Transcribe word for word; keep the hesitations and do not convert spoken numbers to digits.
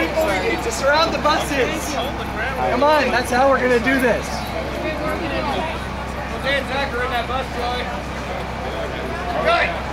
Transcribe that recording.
people, we need to surround the buses. Come on, that's how we're going to do this. Okay, Zach, we're in that bus, Joey. Good.